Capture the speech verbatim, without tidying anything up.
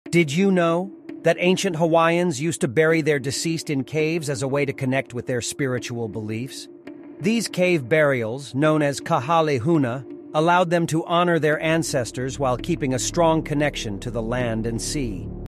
Did you know that ancient Hawaiians used to bury their deceased in caves as a way to connect with their spiritual beliefs? These cave burials, known as kahalehuna, allowed them to honor their ancestors while keeping a strong connection to the land and sea.